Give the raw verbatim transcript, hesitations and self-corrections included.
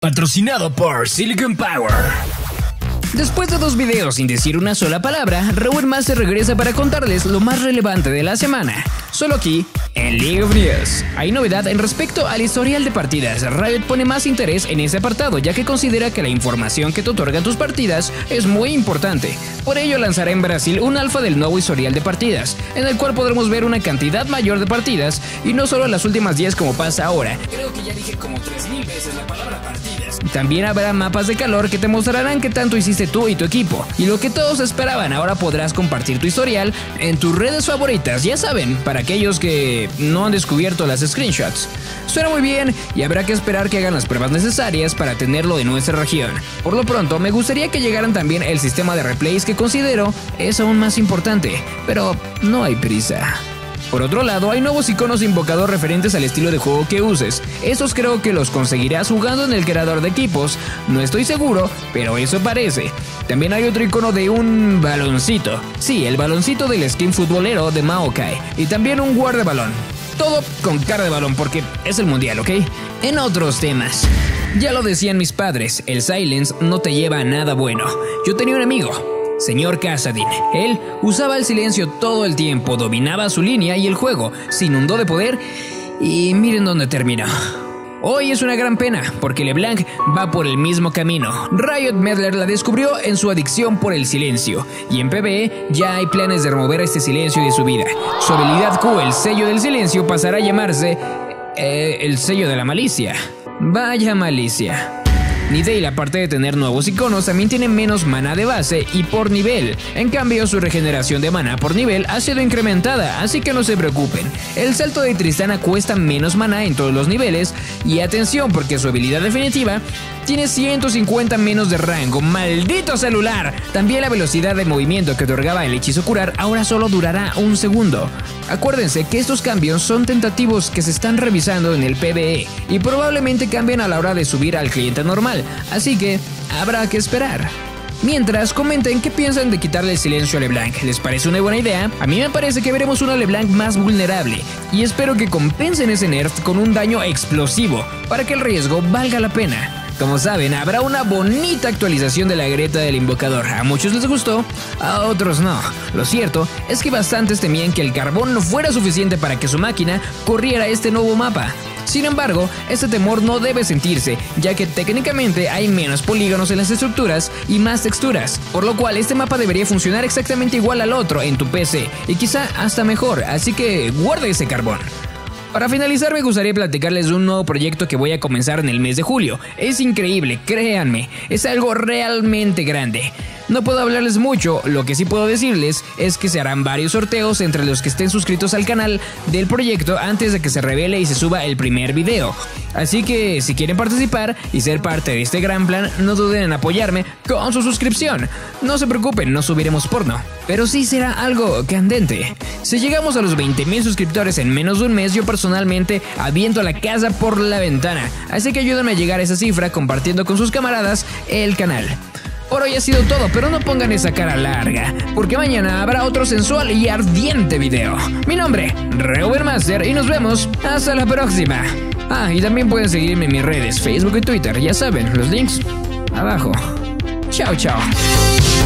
Patrocinado por Silicon Power. Después de dos videos sin decir una sola palabra, Reuben Master regresa para contarles lo más relevante de la semana. Solo aquí, en League of News. Hay novedad en respecto al historial de partidas. Riot pone más interés en ese apartado, ya que considera que la información que te otorgan tus partidas es muy importante. Por ello lanzará en Brasil un alfa del nuevo historial de partidas, en el cual podremos ver una cantidad mayor de partidas, y no solo las últimas diez como pasa ahora. Creo que ya dije como tres mil veces la palabra partidas. También habrá mapas de calor que te mostrarán qué tanto hiciste tú y tu equipo. Y lo que todos esperaban, ahora podrás compartir tu historial en tus redes favoritas, ya saben, para aquellos que no han descubierto las screenshots. Suena muy bien y habrá que esperar que hagan las pruebas necesarias para tenerlo en nuestra región. Por lo pronto, me gustaría que llegaran también el sistema de replays, que considero es aún más importante, pero no hay prisa. Por otro lado, hay nuevos iconos de invocador referentes al estilo de juego que uses. Estos creo que los conseguirás jugando en el creador de equipos. No estoy seguro, pero eso parece. También hay otro icono de un baloncito. Sí, el baloncito del skin futbolero de Maokai. Y también un guardabalón. Todo con cara de balón porque es el mundial, ¿ok? En otros temas. Ya lo decían mis padres, el silence no te lleva a nada bueno. Yo tenía un amigo, señor Kassadin. Él usaba el silencio todo el tiempo, dominaba su línea y el juego se inundó de poder, y miren dónde terminó. Hoy es una gran pena, porque LeBlanc va por el mismo camino. Riot Medler la descubrió en su adicción por el silencio, y en PvE ya hay planes de remover este silencio de su vida. Su habilidad Q, el sello del silencio, pasará a llamarse eh, el sello de la malicia. Vaya malicia. Nidalee, aparte de tener nuevos iconos, también tiene menos maná de base y por nivel. En cambio, su regeneración de maná por nivel ha sido incrementada, así que no se preocupen. El salto de Tristana cuesta menos maná en todos los niveles, y atención porque su habilidad definitiva tiene ciento cincuenta menos de rango. ¡Maldito celular! También la velocidad de movimiento que otorgaba el hechizo curar ahora solo durará un segundo. Acuérdense que estos cambios son tentativos que se están revisando en el PvE y probablemente cambien a la hora de subir al cliente normal, así que habrá que esperar. Mientras, comenten qué piensan de quitarle el silencio a LeBlanc. ¿Les parece una buena idea? A mí me parece que veremos una LeBlanc más vulnerable, y espero que compensen ese nerf con un daño explosivo para que el riesgo valga la pena. Como saben, habrá una bonita actualización de la grieta del invocador. A muchos les gustó, a otros no. Lo cierto es que bastantes temían que el carbón no fuera suficiente para que su máquina corriera este nuevo mapa. Sin embargo, este temor no debe sentirse, ya que técnicamente hay menos polígonos en las estructuras y más texturas, por lo cual este mapa debería funcionar exactamente igual al otro en tu P C, y quizá hasta mejor, así que guarda ese carbón. Para finalizar, me gustaría platicarles de un nuevo proyecto que voy a comenzar en el mes de julio. Es increíble, créanme, es algo realmente grande. No puedo hablarles mucho, lo que sí puedo decirles es que se harán varios sorteos entre los que estén suscritos al canal del proyecto antes de que se revele y se suba el primer video. Así que si quieren participar y ser parte de este gran plan, no duden en apoyarme con su suscripción. No se preocupen, no subiremos porno, pero sí será algo candente. Si llegamos a los veinte mil suscriptores en menos de un mes, yo personalmente aviento la casa por la ventana. Así que ayúdenme a llegar a esa cifra compartiendo con sus camaradas el canal. Por hoy ha sido todo, pero no pongan esa cara larga, porque mañana habrá otro sensual y ardiente video. Mi nombre, Reuben Master, y nos vemos hasta la próxima. Ah, y también pueden seguirme en mis redes, Facebook y Twitter, ya saben, los links abajo. Chao, chao.